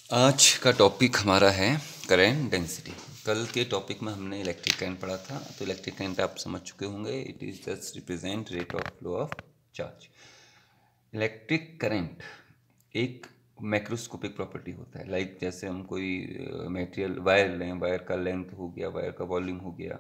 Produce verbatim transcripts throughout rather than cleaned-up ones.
आज का टॉपिक हमारा है करंट डेंसिटी। कल के टॉपिक में हमने इलेक्ट्रिक करंट पढ़ा था, तो इलेक्ट्रिक करंट आप समझ चुके होंगे। It is just represent rate of flow of charge. Electric current एक मैक्रोस्कोपिक प्रॉपर्टी होता है। लाइक like जैसे हम कोई मटेरियल वायर लें, वायर का लेंथ हो गया, वायर का वॉल्यूम हो गया,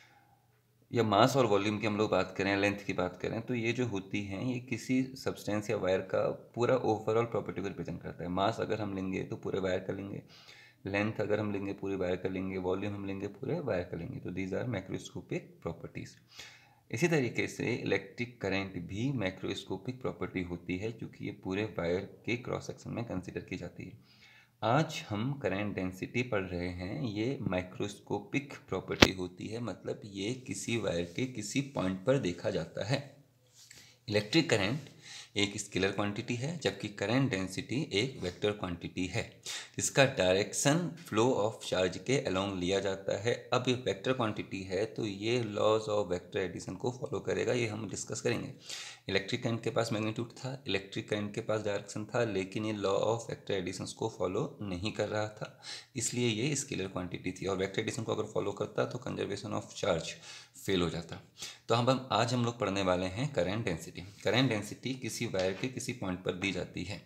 या मास और वॉल्यूम की हम लोग बात करें, लेंथ की बात करें, तो ये जो होती हैं ये किसी सब्सटेंस या वायर का पूरा ओवरऑल प्रॉपर्टी को रिप्रेजेंट करता है। मास अगर हम लेंगे तो पूरे वायर का लेंगे, लेंथ अगर हम लेंगे पूरे वायर का लेंगे, वॉल्यूम हम लेंगे पूरे वायर का लेंगे। तो दीज आर मैक्रोस्कोपिक प्रॉपर्टीज़। इसी तरीके से इलेक्ट्रिक करंट भी मैक्रोस्कोपिक प्रॉपर्टी होती है, क्योंकि ये पूरे वायर के क्रॉस सेक्शन में कंसिडर की जाती है। आज हम करंट डेंसिटी पढ़ रहे हैं। ये माइक्रोस्कोपिक प्रॉपर्टी होती है, मतलब ये किसी वायर के किसी पॉइंट पर देखा जाता है। इलेक्ट्रिक करंट एक स्केलर क्वांटिटी है, जबकि करंट डेंसिटी एक वेक्टर क्वांटिटी है, जिसका डायरेक्शन फ्लो ऑफ चार्ज के अलोंग लिया जाता है। अब ये वेक्टर क्वांटिटी है तो ये लॉज ऑफ वेक्टर एडिशन को फॉलो करेगा, ये हम डिस्कस करेंगे। इलेक्ट्रिक करंट के पास मैग्नीट्यूड था, इलेक्ट्रिक करंट के पास डायरेक्शन था, लेकिन ये लॉ ऑफ वेक्टर एडिशन को फॉलो नहीं कर रहा था, इसलिए ये स्केलर क्वांटिटी थी। और वेक्टर एडिशन को अगर फॉलो करता तो कंजर्वेशन ऑफ चार्ज फेल हो जाता। तो हम हम आज हम लोग पढ़ने वाले हैं करंट डेंसिटी। करंट डेंसिटी किसी वायर के किसी पॉइंट पर दी जाती है।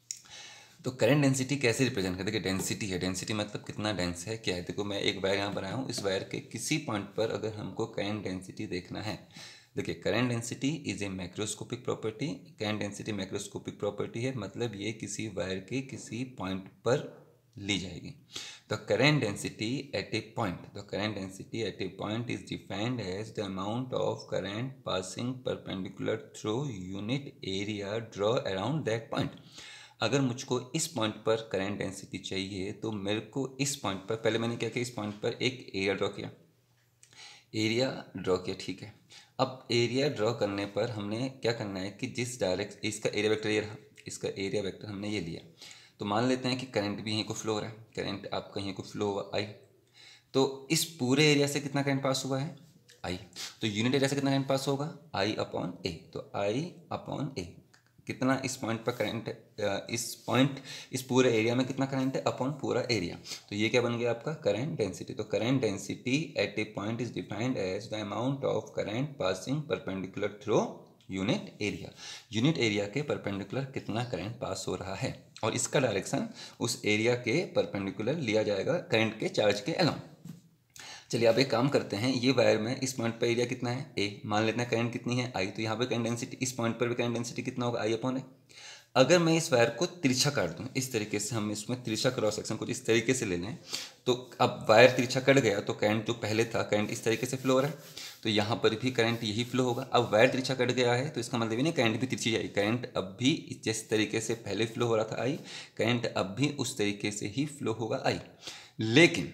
तो करंट डेंसिटी कैसे रिप्रेजेंट करते हैं? डेंसिटी है, डेंसिटी मतलब कितना डेंस है, क्या है। देखो मैं एक वायर यहाँ बनाया हूँ, इस वायर के किसी पॉइंट पर अगर हमको करंट डेंसिटी देखना है, देखिए current density is a macroscopic property. Current density macroscopic property है, मतलब ये किसी वायर के किसी पॉइंट पर ली जाएगी। The current density at a point, the current density at a point is defined as the amount of current passing perpendicular through unit area draw around that point. अगर मुझको इस पॉइंट पर current density चाहिए तो मेरे को इस point पर, पहले मैंने क्या किया, इस पॉइंट पर एक एरिया ड्रॉ किया, एरिया ड्रॉ किया, ठीक है। अब एरिया ड्रॉ करने पर हमने क्या करना है कि जिस डायरेक्ट, इसका एरिया वेक्टर ये रहा, इसका एरिया वेक्टर हमने ये लिया। तो मान लेते हैं कि करंट भी यहीं को फ्लो हो रहा है, करंट आपका यहीं को फ्लो हुआ आई, तो इस पूरे एरिया से कितना करंट पास हुआ है, आई। तो यूनिट एरिया से कितना करंट पास होगा, आई अपॉन ए। तो आई अपॉन ए, कितना इस पॉइंट पर करंट, इस पॉइंट इस पूरे एरिया में कितना करंट है, अपॉन पूरा एरिया। तो ये क्या बन गया आपका करंट डेंसिटी। तो current density at a point is defined as the amount of current passing perpendicular through unit area. Unit area के परपेंडिकुलर कितना करंट पास हो रहा है, और इसका डायरेक्शन उस एरिया के परपेंडिकुलर लिया जाएगा करंट के चार्ज के अलोंग। चलिए अब एक काम करते हैं, ये वायर में इस पॉइंट पर एरिया कितना है, ए। मान लेते हैं करंट कितनी है, आई। तो यहाँ पे करंट डेंसिटी, इस पॉइंट पर भी करंट डेंसिटी कितना होगा, आई अपॉन ए। अगर मैं इस वायर को तिरछा काट दूँ, इस तरीके से हम इसमें तिरछा क्रॉस सेक्शन कुछ इस तरीके से ले लें, तो अब वायर तिरछा कट गया तो करंट जो पहले था, करंट इस तरीके से फ्लो हो रहा है, तो यहाँ पर भी करंट यही फ्लो होगा। अब वायर तिरछा कट गया है तो इसका मतलब ये नहीं करंट भी तिरछी जाएगी, करंट अब भी जिस तरीके से पहले फ्लो हो रहा था आई, करंट अब भी उस तरीके से ही फ्लो होगा आई। लेकिन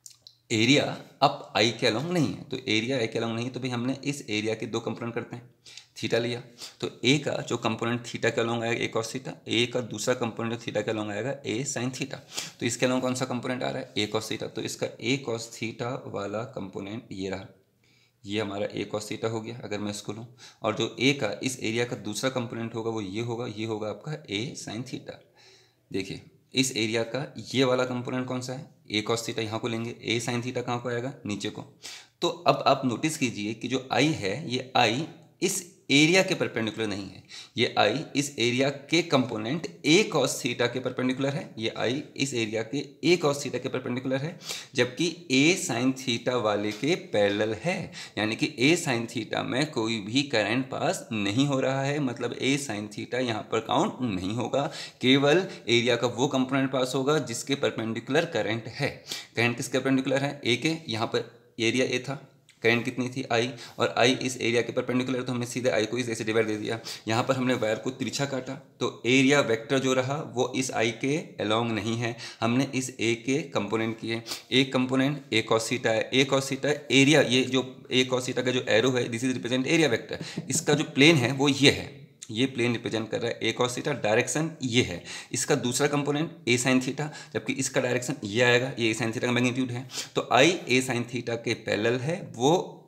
एरिया अब आई के अलोंग नहीं है, तो एरिया आई के अलोंग नहीं है, तो भाई हमने इस एरिया के दो कंपोनेंट करते हैं, थीटा लिया, तो ए का जो कंपोनेंट थीटा के अलोंग आएगा ए कॉस थीटा, ए का दूसरा कंपोनेंट जो थीटा के अलोंग आएगा ए साइन थीटा। तो इसके अलोंग कौन सा कंपोनेंट आ रहा है, ए कॉस थीटा। तो इसका ए कॉस थीटा वाला कंपोनेंट ये रहा, ये हमारा ए कॉस थीटा हो गया अगर मैं इसको लूँ। और जो ए का इस एरिया का दूसरा कंपोनेंट होगा वो ये होगा, ये होगा आपका ए साइन थीटा। देखिए इस एरिया का ये वाला कंपोनेंट कौन सा है, ए कॉस थीटा, यहाँ को लेंगे, ए साइन थीटा कहाँ को आएगा, नीचे को। तो अब आप नोटिस कीजिए कि जो आई है, ये आई इस एरिया के परपेंडिकुलर नहीं है, ये आई इस एरिया के कंपोनेंट ए कॉस थीटा के परपेंडिकुलर है, ये आई इस एरिया के ए कॉस थीटा के परपेंडिकुलर है, जबकि ए साइन थीटा वाले के पैरेलल है। यानी कि ए साइन थीटा में कोई भी करंट पास नहीं हो रहा है, मतलब ए साइन थीटा यहाँ पर काउंट नहीं होगा, केवल एरिया का वो कंपोनेंट पास होगा जिसके परपेंडिकुलर करंट है। करंट किसके परपेंडिकुलर है, ए के। यहाँ पर एरिया ए था, करंट कितनी थी, आई, और आई इस एरिया के परपेंडिकुलर, तो हमने सीधे आई को इस ऐसे डिवाइड दे दिया। यहाँ पर हमने वायर को तिरछा काटा, तो एरिया वेक्टर जो रहा वो इस आई के अलोंग नहीं है, हमने इस ए के कंपोनेंट किए। A component A cos theta है, ए कॉस थीटा एरिया, ये जो ए कॉस थीटा का जो एरो है this is represent area vector, इसका जो प्लेन है वो ये है, ये प्लेन रिप्रेजेंट कर रहा है ए कॉस थीटा, डायरेक्शन ये है। इसका दूसरा कंपोनेंट ए साइन थीटा, जबकि इसका डायरेक्शन ये आएगा, ये ए साइन थीटा का मैग्नीट्यूड है। तो आई ए साइन थीटा के पैरेलल है, वो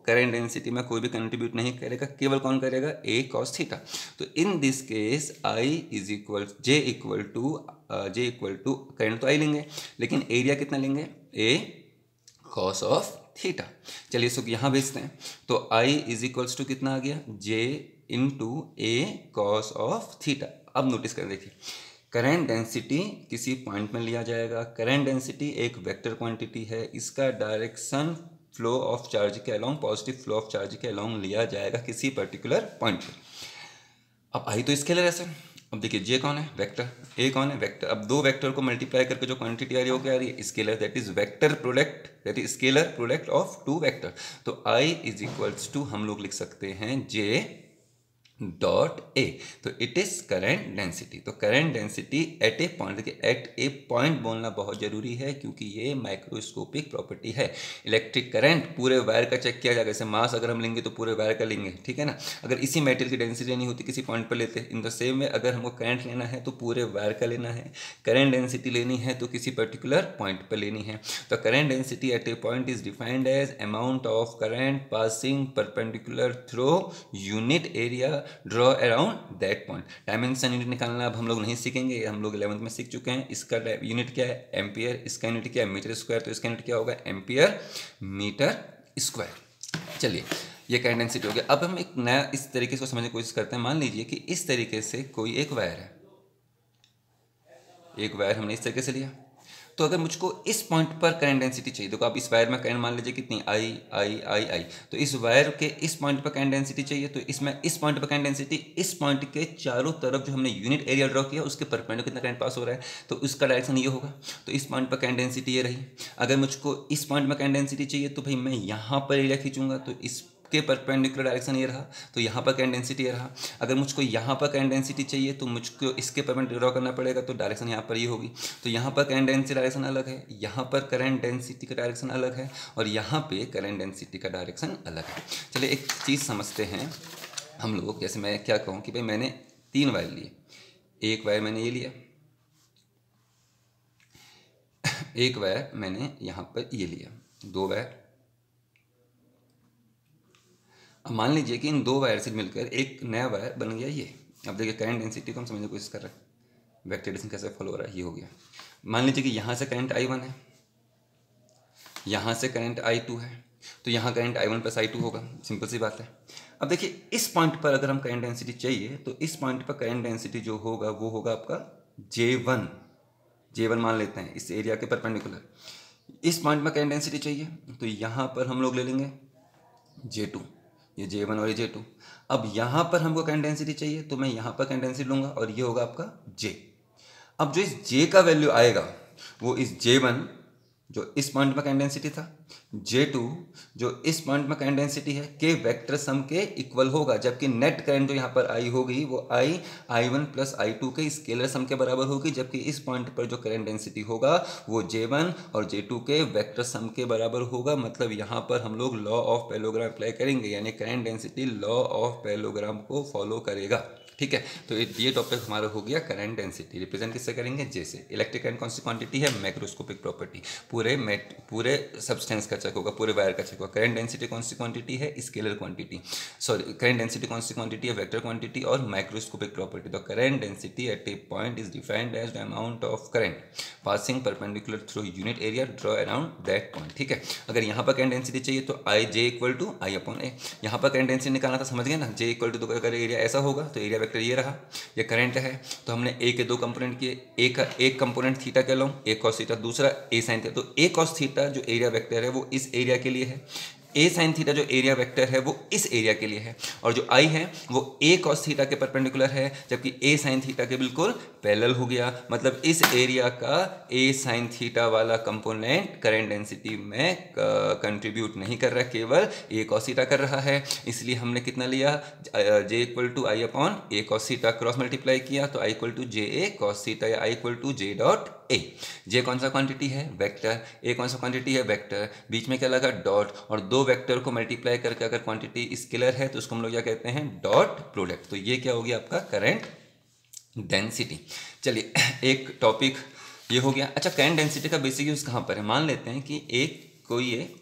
करंट डेंसिटी में कोई भी कंट्रीब्यूट नहीं करेगा, केवल कौन करेगा, ए कॉस थीटा। तो in this case I is equal J equal to J equal to current तो आई लेंगे, लेकिन एरिया कितना लेंगे, ए कॉस ऑफ थीटा। चलिए इसको यहाँ भेजते हैं, तो आई इज इक्वल्स टू कितना आ गया, J into A cos of theta. अब नोटिस कर देखिए, करंट डेंसिटी किसी पॉइंट में लिया जाएगा। करंट डेंसिटी एक वेक्टर क्वांटिटी है, इसका डायरेक्शन फ्लो ऑफ चार्ज के along, positive flow of charge के अलोंग लिया जाएगा किसी पर्टिकुलर पॉइंट पे। अब आई तो स्केलर ऐसे, अब देखिए जे कौन है, वेक्टर, ए कौन है, वेक्टर। अब दो वेक्टर को मल्टीप्लाई करके जो क्वांटिटी आ रही है वो क्या आ रही है, scalar, that is vector product, that is scalar product of two vector. तो आई इज इक्वल्स टू हम लोग लिख सकते हैं जे डॉट ए, तो इट इज करंट डेंसिटी। तो current density at a point, देखिए एट ए पॉइंट बोलना बहुत जरूरी है क्योंकि ये माइक्रोस्कोपिक प्रॉपर्टी है। इलेक्ट्रिक करंट पूरे वायर का चेक किया जाएगा, जैसे मास अगर हम लेंगे तो पूरे वायर का लेंगे, ठीक है ना। अगर इसी मेटेरियल की डेंसिटी लेनी होती किसी पॉइंट पर लेते, इन द सेम वे अगर हमको करंट लेना है तो पूरे वायर का लेना है, करंट डेंसिटी लेनी है तो किसी पर्टिकुलर पॉइंट पर लेनी है। तो current density at a point is defined as amount of current passing perpendicular through unit area draw around that point. Dimension unit निकालना अब हम लोग नहीं सीखेंगे, हम लोग इलेवंथ में सीख चुके हैं। इसका यूनिट क्या है, एम्पियर, इसका यूनिट क्या है, मीटर स्क्वायर, तो इसका यूनिट क्या होगा, एम्पियर मीटर स्क्वायर। चलिए ये करंट डेंसिटी हो गया। अब हम एक नया इस तरीके से समझने की कोशिश करते हैं। मान लीजिए कि इस तरीके से कोई एक वायर है, एक वायर हमने इस तरीके से लिया, तो अगर मुझको इस पॉइंट पर करंट डेंसिटी चाहिए, देखो आप इस वायर में करंट मान लीजिए कितनी, आई आई आई आई, तो इस वायर के इस पॉइंट पर करंट डेंसिटी चाहिए, तो इसमें इस पॉइंट पर करंट डेंसिटी, इस पॉइंट के चारों तरफ जो हमने यूनिट एरिया ड्रॉ किया उसके परपेंडिकुलर कितना करंट पास हो रहा है, तो उसका डायरेक्शन ये होगा। तो इस पॉइंट पर करंट डेंसिटी ये रही। अगर मुझको इस पॉइंट में करंट डेंसिटी चाहिए तो भाई मैं यहाँ पर एरिया खींचूंगा, तो इस के परपेंडिकुलर डायरेक्शन ये रहा, तो यहाँ पर करंट डेंसिटी ये रहा। अगर मुझको यहाँ पर करंट डेंसिटी चाहिए तो मुझको इसके परपेंडिकुलर ड्रॉ करना पड़ेगा, तो डायरेक्शन यहाँ पर ये होगी। तो यहाँ पर करंट डेंसिटी डायरेक्शन अलग है, यहाँ पर करंट डेंसिटी का डायरेक्शन अलग है, और यहाँ पे करंट डेंसिटी का डायरेक्शन अलग है। चलिए एक चीज़ समझते हैं हम लोग। जैसे मैं क्या कहूँ कि भाई मैंने तीन वायर लिए, एक वायर मैंने ये लिया, एक वायर मैंने यहाँ पर ये लिया, दो वायर। अब मान लीजिए कि इन दो वायर से मिलकर एक नया वायर बन गया ये। अब देखिए करंट डेंसिटी को हम समझने की कोशिश कर रहे हैं, वेक्टर एडिशन कैसे फॉलो हो रहा है, ये हो गया। मान लीजिए कि यहाँ से करंट आई वन है, यहाँ से करंट आई टू है, तो यहाँ current I one plus I two होगा, सिंपल सी बात है। अब देखिए इस पॉइंट पर अगर हम करंट डेंसिटी चाहिए तो इस पॉइंट पर करंट डेंसिटी जो होगा वो होगा आपका जे वन, जे वन मान लेते हैं इस एरिया के परपेंडिकुलर। इस पॉइंट में करंट डेंसिटी चाहिए तो यहाँ पर हम लोग ले लेंगे जे टू, ये जे वन और ये जे टू। अब यहाँ पर हमको करंट डेंसिटी चाहिए तो मैं यहाँ पर करंट डेंसिटी लूँगा और ये होगा आपका जे। अब जो इस जे का वैल्यू आएगा वो इस जे वन जो इस पॉइंट में करंट डेंसिटी था, जे टू जो इस पॉइंट में करंट डेंसिटी है, के वेक्टर सम के इक्वल होगा। जबकि नेट करंट जो यहाँ पर आई होगी वो I I one plus I two के स्केलर सम के बराबर होगी, जबकि इस पॉइंट पर जो करंट डेंसिटी होगा वो जे वन और जे टू के वेक्टर सम के बराबर होगा। मतलब यहाँ पर हम लोग लॉ ऑफ पैरेललोग्राम अप्लाई करेंगे, यानी current density law of parallelogram को फॉलो करेगा। ठीक है, तो ये टॉपिक हमारा हो गया करंट डेंसिटी। रिप्रेजेंट किससे करेंगे, जैसे इलेक्ट्रिक करंट कौन सी क्वांटिटी है, मैक्रोस्कोपिक प्रॉपर्टी, पूरे मेट पूरे सब्सटेंस का चेक होगा, पूरे वायर का चेक होगा। करंट डेंसिटी कौन सी क्वांटिटी है, scalar quantity, sorry current density कौन सी क्वांटिटी है, वेक्टर क्वांटिटी और माइक्रोस्कोपिक प्रॉपर्टी। तो current density at a point is defined as the amount of current passing perpendicular through unit area draw around that point. ठीक है, अगर यहाँ पर करंट डेंसिटी चाहिए तो I J equal to I upon A. यहाँ पर करंट डेंसिटी निकालना था, समझ गए ना, जे इक्वल टू तो अगर एरिया ऐसा होगा तो एरिया वेक्टर ये रहा, ये करंट है। तो हमने ए के दो कंपोनेंट किए, एक एक कंपोनेंट थीटा के अलोंग, एक कॉस थीटा, दूसरा ए साइन थीटा। तो ए कॉस थीटा जो एरिया वेक्टर है वो इस एरिया के लिए है, ए साइन थीटा जो एरिया वेक्टर है वो इस एरिया के लिए है, और जो आई है वो ए कॉस थीटा के परपेंडिकुलर है, जबकि ए साइन थीटा के बिल्कुल पैरेलल हो गया। मतलब इस एरिया का ए साइन थीटा वाला कंपोनेंट करंट डेंसिटी में कंट्रीब्यूट नहीं कर रहा, केवल ए कॉस थीटा कर रहा है। इसलिए हमने कितना लिया, J equal to I upon A cos theta, cross multiply किया तो I equal to J A cos theta, या I equal to J dot A. J कौन सा क्वांटिटी है, वेक्टर, ए कौन सा क्वांटिटी है, वेक्टर, बीच में क्या लगा, डॉट, और दो वेक्टर को मल्टीप्लाई करके अगर क्वांटिटी स्केलर है तो उसको हम लोग क्या कहते हैं, डॉट प्रोडक्ट। तो ये क्या हो गया आपका करंट डेंसिटी। चलिए एक टॉपिक ये हो गया। अच्छा, करंट डेंसिटी का बेसिक यूज कहाँ पर है, मान लेते हैं कि एक कोई ये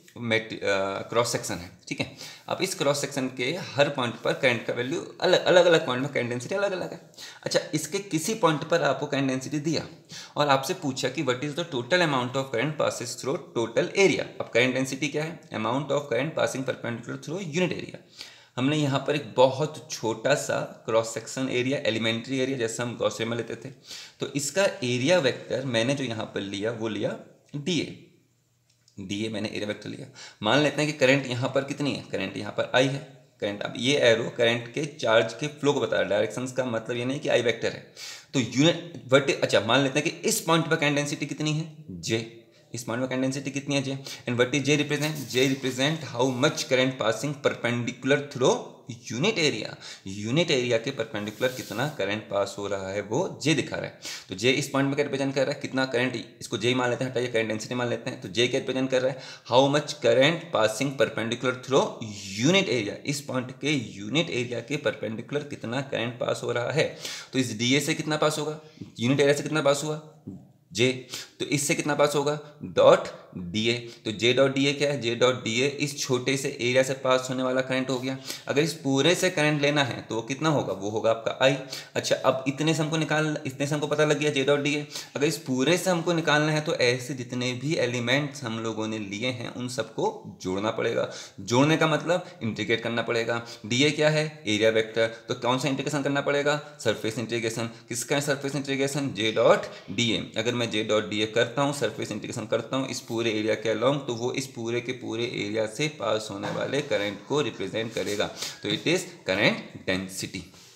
क्रॉस सेक्शन है, ठीक है। अब इस क्रॉस सेक्शन के हर पॉइंट पर करंट का वैल्यू अलग अलग अलग पॉइंट में करंट डेंसिटी अलग अलग है। अच्छा, इसके किसी पॉइंट पर आपको करंट डेंसिटी दिया और आपसे पूछा कि what is the total amount of current passes through total area. अब करंट डेंसिटी क्या है? Amount of current passing perpendicular through unit area. हमने यहाँ पर एक बहुत छोटा सा cross section area, elementary area जैसा हम गॉस लेमा लेते थे, तो इसका एरिया वेक्टर मैंने जो यहाँ पर लिया वो लिया डी ए। डी ए मैंने एरिया वेक्टर लिया। मान लेते हैं कि करंट यहाँ पर कितनी है? करंट यहाँ पर आई है। करंट, अब ये एरो करंट के चार्ज के फ्लो को बता रहा है, डायरेक्शंस का मतलब ये नहीं कि आई वेक्टर है। तो यूनिट बट अच्छा मान लेते हैं कि इस पॉइंट पर करंट डेंसिटी कितनी है? जे। इस पॉइंट में करंट डेंसिटी कितनी है? J. And what is J represent? J represent how much current passing perpendicular through unit area. Unit area के परपेंडिकुलर कितना करंट पास हो रहा है वो जे दिखा रहा है। तो जे इस पॉइंट में क्या रिप्रेजेंट कर रहा है? कितना करंट, इसको जे मान लेते हैं, हटाइए करंट डेंसिटी मान लेते हैं। तो जे क्या रिप्रेजेंट कर रहा है? How much current passing perpendicular through unit area. इस पॉइंट के यूनिट एरिया के परपेंडिकुलर कितना करंट पास हो रहा है। तो इस डी ए से कितना पास होगा? यूनिट एरिया से कितना पास हुआ? जे। तो इससे कितना पास होगा? Dot D A. तो जे डॉट डी ए क्या है? जे डॉट डी ए इस छोटे से एरिया से पास होने वाला करंट हो गया। अगर इस पूरे से करंट लेना है तो वो कितना होगा? वो होगा आपका आई। अच्छा, अब इतने से हमको निकाल इतने से हमको पता लग गया जे डॉट डी ए। अगर इस पूरे से हमको निकालना है तो ऐसे जितने भी एलिमेंट्स हम लोगों ने लिए हैं उन सबको जोड़ना पड़ेगा। जोड़ने का मतलब इंटीग्रेट करना पड़ेगा। डी ए क्या है? Area vector. तो कौन सा इंटीग्रेशन करना पड़ेगा? Surface integration. किसका है surface integration? J dot D A. अगर मैं जे डॉट डी ए करता हूँ, सरफेस इंटीग्रेशन करता हूँ इस पूरे एरिया के अलॉन्ग, तो वो इस पूरे के पूरे एरिया से पास होने वाले करंट को रिप्रेजेंट करेगा। तो इट इज करंट डेंसिटी।